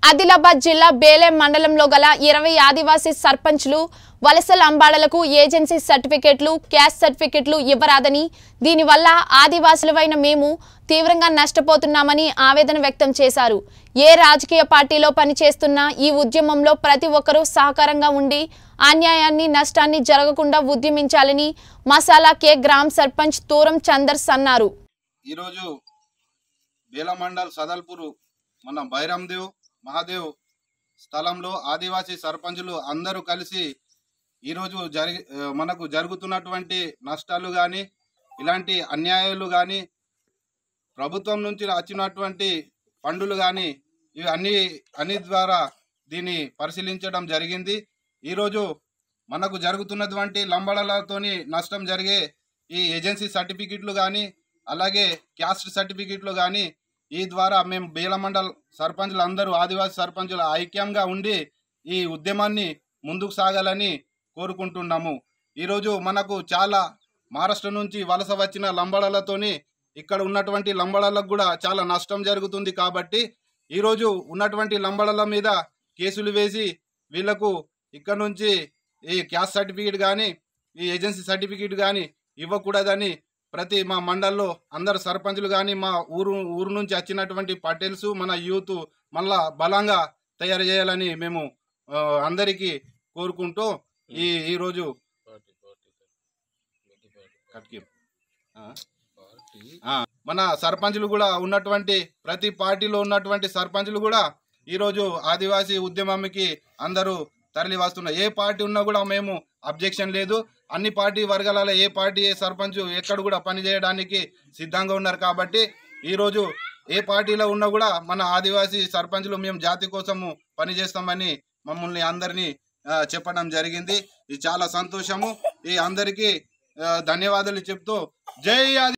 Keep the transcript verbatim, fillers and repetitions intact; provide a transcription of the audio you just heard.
ఆదిలాబాద్ జిల్లా బేలేం మండలంలో గల ఇరవై ఆదివాసీ సర్పంచ్లు వలస లంబాడలకు ఏజెన్సీ సర్టిఫికెట్లు క్యాస్ట్ సర్టిఫికెట్లు ఇవ్వరాదని దీనివల్ల ఆదివాసులైన మేము తీవ్రంగా నష్టపోతున్నామని ఆవేదన వ్యక్తం చేశారు। ఏ రాజకీయ పార్టీలో పనిచేస్తున్నా ఈ ఉద్యమంలో ప్రతి ఒక్కరూ సహకారంగా ఉండి అన్యాయాన్ని నష్టాన్ని జరగకుండా ఉద్యమించాలని మసాలా కే గ్రామ సర్పంచ్ తూరం చందర్స్ అన్నారు। ఈ రోజు బేలేం మండల్ సదల్పూర్ మన బైరాందేవ్ మహాదేవ్ స్థలంలో ఆదివాసీ సర్పంచులు అందరూ కలిసి ఈరోజు జరి మనకు జరుగుతున్నటువంటి నష్టాలు కానీ ఇలాంటి అన్యాయాలు కానీ ప్రభుత్వం నుంచి వచ్చినటువంటి ఫండులు కానీ ఇవి అన్ని అన్ని ద్వారా దీన్ని పరిశీలించడం జరిగింది। ఈరోజు మనకు జరుగుతున్నటువంటి లంబడలతోని నష్టం జరిగే ఈ ఏజెన్సీ సర్టిఫికెట్లు కానీ అలాగే క్యాస్ట్ సర్టిఫికెట్లు కానీ ఈ ద్వారా మేము బేలేం మండల్ సర్పంచులు అందరూ ఆదివాసీ సర్పంచులు ఐక్యంగా ఉండి ఈ ఉద్యమాన్ని ముందుకు సాగాలని కోరుకుంటున్నాము। ఈరోజు మనకు చాలా మహారాష్ట్ర నుంచి వలస వచ్చిన లంబడలతోని ఇక్కడ ఉన్నటువంటి లంబడలకు కూడా చాలా నష్టం జరుగుతుంది కాబట్టి ఈరోజు ఉన్నటువంటి లంబడల మీద కేసులు వేసి వీళ్లకు ఇక్కడ నుంచి ఈ క్యాస్ట్ సర్టిఫికేట్ కానీ ఈ ఏజెన్సీ సర్టిఫికేట్ కానీ ఇవ్వకూడదని ప్రతి మా మండల్లో అందరు సర్పంచులు కానీ మా ఊరు ఊరు నుంచి వచ్చినటువంటి పటేల్స్ మన యూత్ మళ్ళా బలంగా తయారు చేయాలని మేము అందరికీ కోరుకుంటూ ఈ ఈరోజు మన సర్పంచులు కూడా ఉన్నటువంటి ప్రతి పార్టీలో ఉన్నటువంటి సర్పంచులు కూడా ఈరోజు ఆదివాసీ ఉద్యమంకి అందరూ తరలి వస్తున్నారు। ఏ పార్టీ ఉన్నా కూడా మేము అబ్జెక్షన్ లేదు, అన్ని పార్టీ వర్గాలలో ఏ పార్టీ ఏ సర్పంచ్ ఎక్కడ కూడా పనిచేయడానికి సిద్ధంగా ఉన్నారు కాబట్టి ఈరోజు ఏ పార్టీలో ఉన్నా కూడా మన ఆదివాసీ సర్పంచులు మేము జాతి కోసము పనిచేస్తామని మమ్మల్ని అందరినీ చెప్పడం జరిగింది। ఇది చాలా సంతోషము। ఈ అందరికీ ధన్యవాదాలు చెప్తూ జై